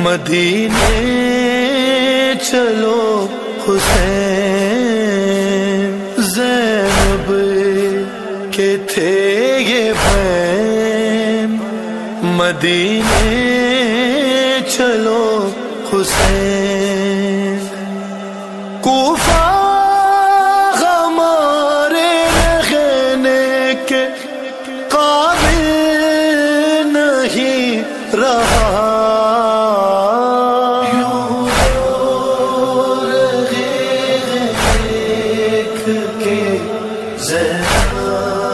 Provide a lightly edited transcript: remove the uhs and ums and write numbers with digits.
مدینے چلو حسین، زینب کے تھے یہ بہن، مدینے چلو حسین۔ کوفہ ہمارے رہنے کے قابل نہیں رہا، دیکھ کے زینب